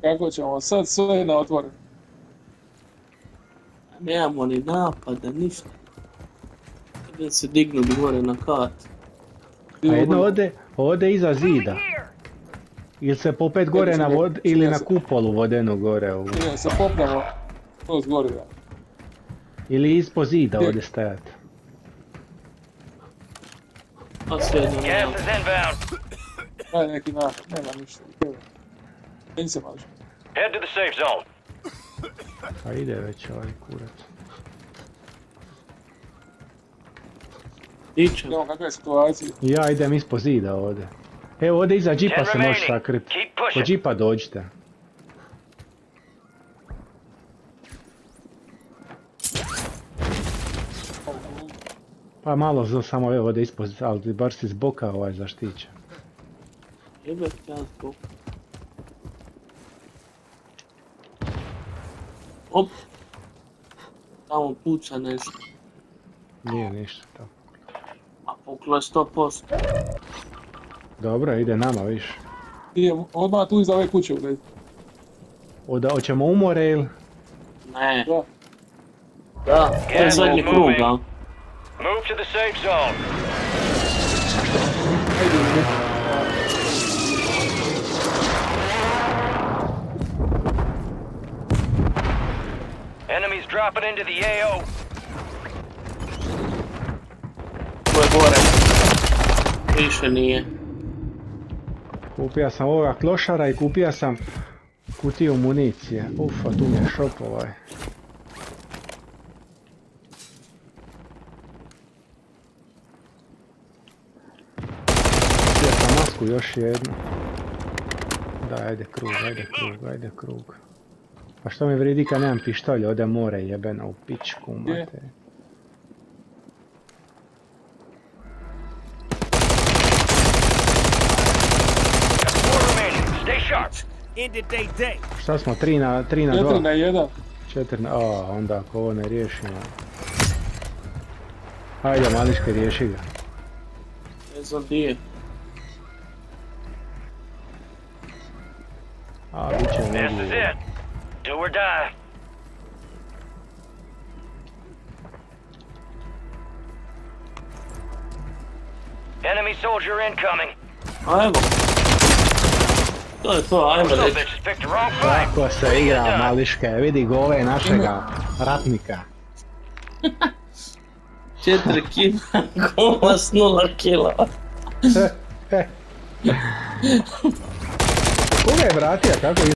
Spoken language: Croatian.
Kako ćemo sad sve na otvoren? Nemamo ni napada, ništa. Gdje se dignu gore na kat. A jedno ode iza zida. Ili se popet gore na vod, ili na kupolu vodenu gore ovu. Nije, se popnemo kroz gorira. Ili ispod zida ode stajat. Pa svejedno Gas nema. is inbound. Daj neki napad, nema ništa. Meni se maže. Head to the safe zone. Pa ide već ovaj kurac. Iće. Idemo kakva je situacija. Ja idem ispod zida ovdje. Evo ovdje iza džipa se može sakrit. Keep Po pushing. džipa dođite. Pa malo samo evo ovdje ispod, ali bar si zboka ovaj zaštićen. Jebe ja zbog. Op. Tamo puca nešto. Nije ništa to. A puklo je 100%. Dobro, ide nama više. Idemo odmah tu iza ove kuće ured. Hoćemo umore ili? Ne. Da. Da, to je zadnji krug, a? Move to the safe zone. Enemies dropping into the AO. To je gore. Više nije. Kupio sam ovoga klošara i kupio sam kutiju municije. Ufa, tu mi je šop ovaj. Kupio sam masku još jednu. Da, ajde krug. Pa što mi vridi kad nemam pištolja, ode more jebeno u pičku, mate. Stay sharp. Ended their day. Šta smo, 3 na 2? 4 na 1. 4 na... onda ako ovo ne riješimo... Ajde, mališke, riješi ga. Ne znam di je. Bit će This is negdje. it. Do or die. Enemy soldier incoming. A evo. To je to, ajmo Those reći. bitches picked the wrong fight. Kako se igra, mališke, vidi gole našega ratnika. 4 kila, kolas 0 kila. Koga je vratio, kako je